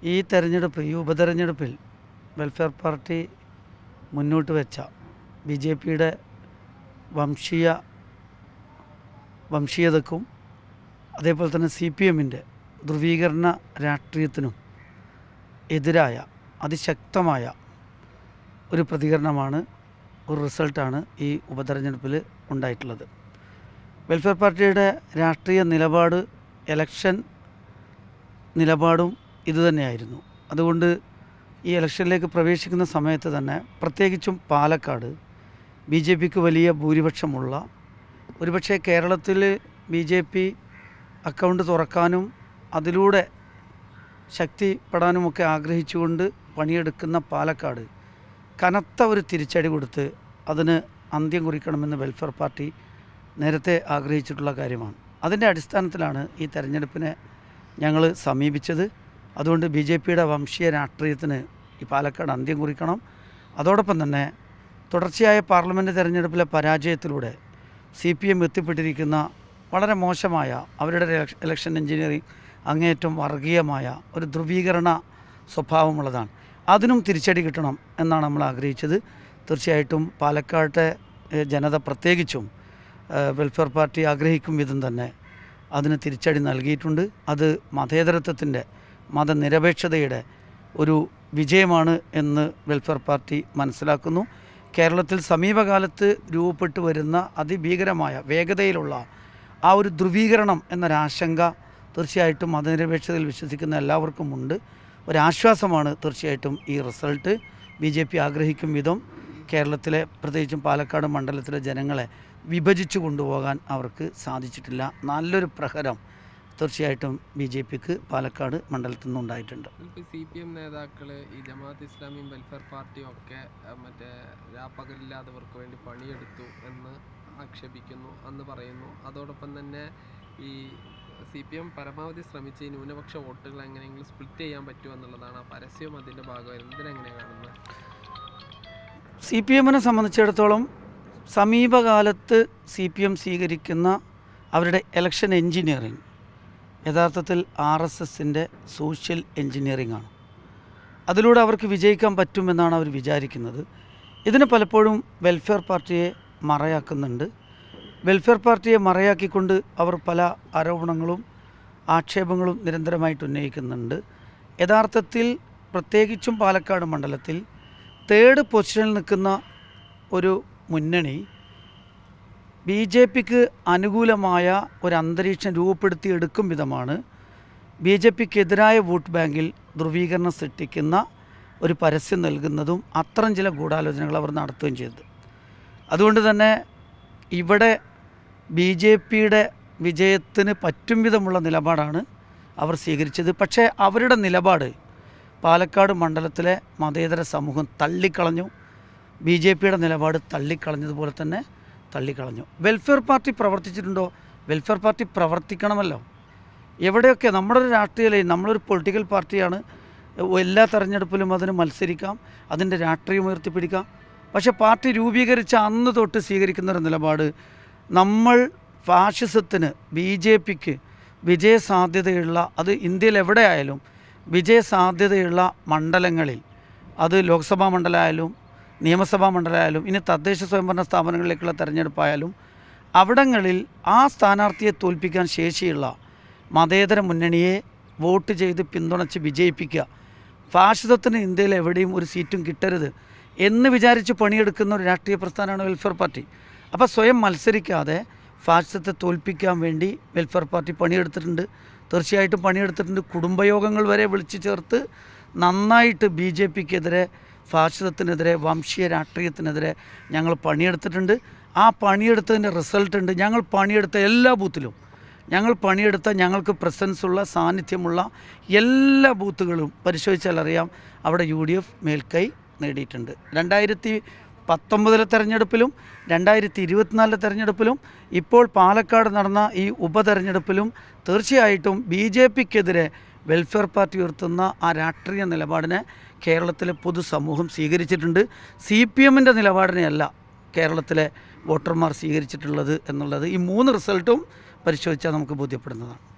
ഈ ഉപതെരഞ്ഞെടുപ്പിൽ welfare party മുന്നോട്ട് വെച്ച BJPയുടെ വംശീയതക്കും അതേപോലെ തന്നെ CPMൻ്റെ ധ്രുവീകരണ രാഷ്ട്രീയത്തിനും എതിരായ അതിശക്തമായ ഒരു പ്രതികരണമാണ്, ഒരു റിസൾട്ടാണ് ഈ ഉപതെരഞ്ഞെടുപ്പിൽ ഉണ്ടായിട്ടുള്ളത്. വെൽഫെയർ പാർട്ടിയുടെ രാഷ്ട്രീയ നിലപാട്, ഇലക്ഷൻ നിലപാടും ഇതുതന്നെയായിരുന്നു. അതുകൊണ്ട് ഈ ഇലക്ഷനിലേക്ക് പ്രവേശിക്കുന്ന സമയത്ത് തന്നെ പ്രത്യേകിച്ചും പാലക്കാട് BJPക്ക് വലിയ ഭൂരിപക്ഷമുള്ള, ഒരുപക്ഷെ കേരളത്തിൽ BJP അക്കൗണ്ട് തുറക്കാനും അതിലൂടെ ശക്തിപ്പെടാനുമൊക്കെ ആഗ്രഹിച്ചുകൊണ്ട് പണിയെടുക്കുന്ന പാലക്കാട് കനത്ത ഒരു തിരിച്ചടി കൊടുത്ത് അതിന് അന്ത്യം കുറിക്കണമെന്ന് വെൽഫെയർ പാർട്ടി നേരത്തെ ആഗ്രഹിച്ചിട്ടുള്ള കാര്യമാണ്. അതിൻ്റെ അടിസ്ഥാനത്തിലാണ് ഈ തെരഞ്ഞെടുപ്പിനെ ഞങ്ങൾ സമീപിച്ചത്. അതുകൊണ്ട് BJPയുടെ വംശീയ രാഷ്ട്രീയത്തിന് ഈ പാലക്കാട് അന്ത്യം കുറിക്കണം. അതോടൊപ്പം തന്നെ തുടർച്ചയായ പാർലമെൻറ്റ് തെരഞ്ഞെടുപ്പിലെ പരാജയത്തിലൂടെ CPM എത്തിപ്പെട്ടിരിക്കുന്ന വളരെ മോശമായ അവരുടെ ഇലക്ഷൻ എഞ്ചിനീയറിംഗ് അങ്ങേയറ്റം വർഗീയമായ ഒരു ധ്രുവീകരണ സ്വഭാവമുള്ളതാണ്. അതിനും തിരിച്ചടി കിട്ടണം എന്നാണ് നമ്മൾ ആഗ്രഹിച്ചത്. തീർച്ചയായിട്ടും പാലക്കാട്ടെ ജനത പ്രത്യേകിച്ചും വെൽഫെയർ പാർട്ടി ആഗ്രഹിക്കും വിധം തന്നെ അതിന് തിരിച്ചടി നൽകിയിട്ടുണ്ട്. അത് മതേതരത്വത്തിൻ്റെ, മതനിരപേക്ഷതയുടെ ഒരു വിജയമാണ് എന്ന് വെൽഫെയർ പാർട്ടി മനസ്സിലാക്കുന്നു. കേരളത്തിൽ സമീപകാലത്ത് രൂപപ്പെട്ടു വരുന്ന അതിഭീകരമായ വേഗതയിലുള്ള ആ ഒരു ധ്രുവീകരണം എന്നൊരാശങ്ക തീർച്ചയായിട്ടും മതനിരപേക്ഷതയിൽ വിശ്വസിക്കുന്ന എല്ലാവർക്കും ഉണ്ട്. ഒരാശ്വാസമാണ് തീർച്ചയായിട്ടും ഈ റിസൾട്ട്. BJP ആഗ്രഹിക്കും വിധം കേരളത്തിലെ പ്രത്യേകിച്ചും പാലക്കാട് മണ്ഡലത്തിലെ ജനങ്ങളെ വിഭജിച്ചു കൊണ്ടുപോകാൻ അവർക്ക് സാധിച്ചിട്ടില്ല. നല്ലൊരു പ്രഹരം തീർച്ചയായിട്ടും BJPക്ക് പാലക്കാട് മണ്ഡലത്തിൽ നിന്നുണ്ടായിട്ടുണ്ട്. CPM നേതാക്കൾ ഈ ജമാഅത്ത് ഇസ്ലാമിയും വെൽഫെയർ പാർട്ടിയും ഒക്കെ മറ്റേ രാപ്പകലില്ലാത്തവർക്ക് വേണ്ടി പണിയെടുത്തു എന്ന് ആക്ഷേപിക്കുന്നു, അന്ന് പറയുന്നു. അതോടൊപ്പം തന്നെ ഈ CPM പരമാവധി ശ്രമിച്ച് ഈ ന്യൂനപക്ഷ വോട്ടുകൾ എങ്ങനെയെങ്കിലും സ്പ്ലിറ്റ് ചെയ്യാൻ പറ്റുമോ എന്നുള്ളതാണ് ആ പരസ്യവും അതിൻ്റെ ഭാഗമായിരുന്നു. ഇതിനെങ്ങനെയാണ് കാണുന്നത്? CPMനെ സംബന്ധിച്ചിടത്തോളം സമീപകാലത്ത് CPM സ്വീകരിക്കുന്ന അവരുടെ ഇലക്ഷൻ എഞ്ചിനീയറിംഗ് യഥാർത്ഥത്തിൽ RSSൻ്റെ സോഷ്യൽ എഞ്ചിനീയറിംഗ് ആണ്. അതിലൂടെ അവർക്ക് വിജയിക്കാൻ പറ്റുമെന്നാണ് അവർ വിചാരിക്കുന്നത്. ഇതിന് പലപ്പോഴും വെൽഫെയർ പാർട്ടിയെ മറയാക്കുന്നുണ്ട്. വെൽഫെയർ പാർട്ടിയെ മറയാക്കിക്കൊണ്ട് അവർ പല ആരോപണങ്ങളും ആക്ഷേപങ്ങളും നിരന്തരമായിട്ട് ഉന്നയിക്കുന്നുണ്ട്. യഥാർത്ഥത്തിൽ പ്രത്യേകിച്ചും പാലക്കാട് മണ്ഡലത്തിൽ 3rd പൊസിഷനിൽ നിൽക്കുന്ന ഒരു മുന്നണി BJPക്ക് അനുകൂലമായ ഒരു അന്തരീക്ഷം രൂപപ്പെടുത്തിയെടുക്കും വിധമാണ് BJPക്കെതിരായ വോട്ട് ബാങ്കിൽ ധ്രുവീകരണം സൃഷ്ടിക്കുന്ന ഒരു പരസ്യം നൽകുന്നതും അത്തരം ചില ഗൂഢാലോചനകൾ അവർ നടത്തുകയും ചെയ്തത്. അതുകൊണ്ട് തന്നെ ഇവിടെ BJPയുടെ വിജയത്തിന് പറ്റും വിധമുള്ള നിലപാടാണ് അവർ സ്വീകരിച്ചത്. പക്ഷേ അവരുടെ നിലപാട് പാലക്കാട് മണ്ഡലത്തിലെ മതേതര സമൂഹം തള്ളിക്കളഞ്ഞു. BJPയുടെ നിലപാട് തള്ളിക്കളഞ്ഞതുപോലെ തന്നെ തള്ളിക്കളഞ്ഞു. വെൽഫെയർ പാർട്ടി പ്രവർത്തിച്ചിട്ടുണ്ടോ? വെൽഫെയർ പാർട്ടി പ്രവർത്തിക്കണമല്ലോ. എവിടെയൊക്കെ നമ്മുടെ ഒരു രാഷ്ട്രീയ ലൈൻ, നമ്മളൊരു പൊളിറ്റിക്കൽ പാർട്ടിയാണ്. എല്ലാ തെരഞ്ഞെടുപ്പിലും അതിന് മത്സരിക്കാം, അതിൻ്റെ രാഷ്ട്രീയം ഉയർത്തിപ്പിടിക്കാം. പക്ഷേ പാർട്ടി രൂപീകരിച്ച അന്ന് തൊട്ട് സ്വീകരിക്കുന്നൊരു നിലപാട്, നമ്മൾ ഫാഷിസത്തിന് BJPക്ക് വിജയസാധ്യതയുള്ള, അത് ഇന്ത്യയിൽ എവിടെയായാലും വിജയസാധ്യതയുള്ള മണ്ഡലങ്ങളിൽ, അത് ലോക്സഭാ മണ്ഡലമായാലും നിയമസഭാ മണ്ഡലമായാലും ഇനി തദ്ദേശ സ്വയംഭരണ സ്ഥാപനങ്ങളിലേക്കുള്ള തെരഞ്ഞെടുപ്പായാലും അവിടങ്ങളിൽ ആ സ്ഥാനാർത്ഥിയെ തോൽപ്പിക്കാൻ ശേഷിയുള്ള മതേതര മുന്നണിയെ വോട്ട് ചെയ്ത് പിന്തുണച്ച് വിജയിപ്പിക്കുക. ഫാഷിസത്തിന് ഇന്ത്യയിൽ എവിടെയും ഒരു സീറ്റും കിട്ടരുത് എന്ന് വിചാരിച്ച് പണിയെടുക്കുന്ന ഒരു രാഷ്ട്രീയ പ്രസ്ഥാനമാണ് വെൽഫെയർ പാർട്ടി. അപ്പോൾ സ്വയം മത്സരിക്കാതെ ഫാഷിസത്തെ തോൽപ്പിക്കാൻ വേണ്ടി വെൽഫെയർ പാർട്ടി പണിയെടുത്തിട്ടുണ്ട്. തീർച്ചയായിട്ടും പണിയെടുത്തിട്ടുണ്ട്. കുടുംബയോഗങ്ങൾ വരെ വിളിച്ചു ചേർത്ത് നന്നായിട്ട് BJPക്കെതിരെ, ഫാഷിസത്തിനെതിരെ, വംശീയ രാഷ്ട്രീയത്തിനെതിരെ ഞങ്ങൾ പണിയെടുത്തിട്ടുണ്ട്. ആ പണിയെടുത്തതിൻ്റെ റിസൾട്ട് ഉണ്ട്. ഞങ്ങൾ പണിയെടുത്ത എല്ലാ ബൂത്തിലും, ഞങ്ങൾക്ക് പ്രസൻസ് ഉള്ള, സാന്നിധ്യമുള്ള എല്ലാ ബൂത്തുകളും പരിശോധിച്ചാൽ അറിയാം അവിടെ UDF മേൽക്കൈ നേടിയിട്ടുണ്ട്. 2019 തെരഞ്ഞെടുപ്പിലും 2024 തെരഞ്ഞെടുപ്പിലും ഇപ്പോൾ പാലക്കാട് നടന്ന ഈ ഉപതെരഞ്ഞെടുപ്പിലും തീർച്ചയായിട്ടും BJPക്കെതിരെ വെൽഫെയർ പാർട്ടി ഉയർത്തുന്ന ആ രാഷ്ട്രീയ നിലപാടിനെ കേരളത്തിലെ പൊതുസമൂഹം സ്വീകരിച്ചിട്ടുണ്ട്. CPMൻ്റെ നിലപാടിനെയല്ല കേരളത്തിലെ വോട്ടർമാർ സ്വീകരിച്ചിട്ടുള്ളത് എന്നുള്ളത് ഈ 3 റിസൾട്ടും പരിശോധിച്ചാൽ നമുക്ക് ബോധ്യപ്പെടുന്നതാണ്.